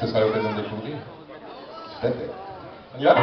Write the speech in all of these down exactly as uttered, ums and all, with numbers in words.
ce sera l'occasion de découvrir. Tout à fait. On y va?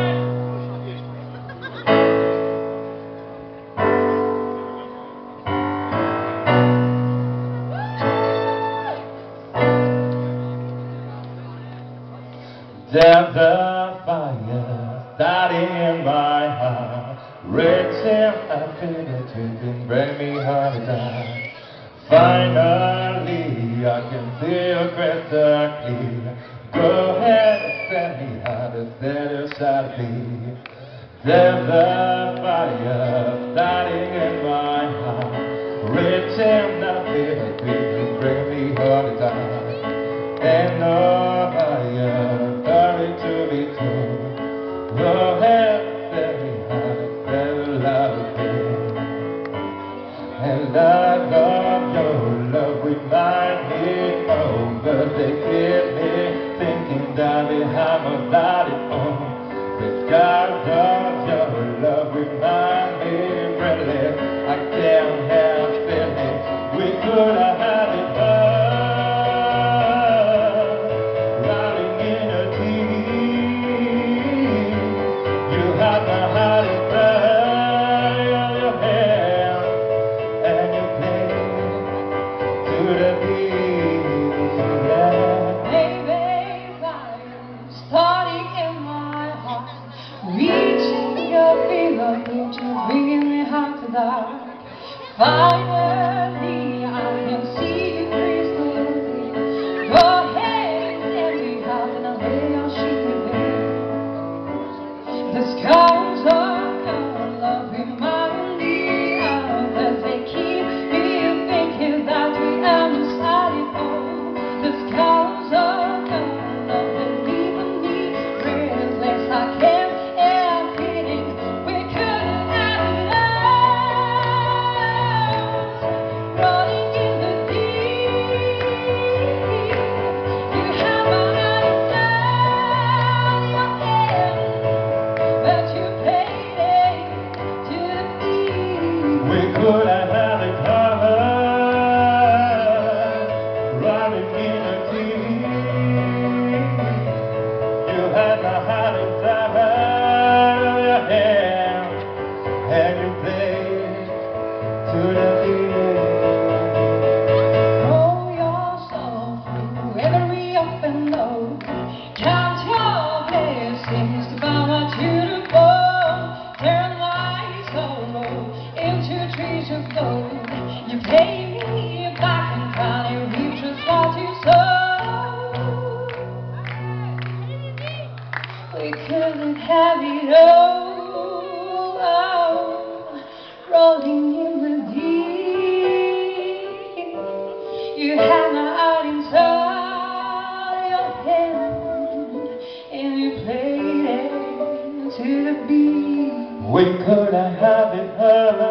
There's a fire starting in my heart, reaching a feeling to bring me home again. Finally, I can see you crystal clear. Go ahead and tell me how to set yourself free. There's a fire starting in my heart, reaching a feeling to bring me home again. And no fire. To be told, go ahead and tell me how to feel love again. And I love your love remind me of, but they keep me thinking that we have a body on. The skies of your love remind me really, I can't help feeling we could have had it all. Bringing me heart to dark. Finally, I can see you crystal clear. Go ahead and tell me how can I lay your sheet bare. The skies of your love remind me of, as they keep me thinking that we are decided on. The skies of your love that leave me breathless. I can't. Could I have it covered, running in a team? You had my heart inside of your hand, and you played to the beat. Roll yourself through every up and low. Count your blessings to find what you do for. Turn lights so low into trees of gold. You pay me back and finally reap just what you sow. We couldn't have it all, oh, rolling in the deep. You had my heart inside your hand, and you played it to the beat. We could have it heard,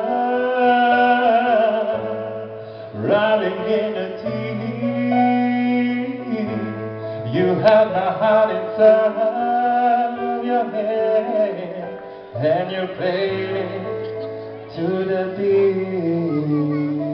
riding in the teeth. You had my heart inside your hand, and you played it to the beat.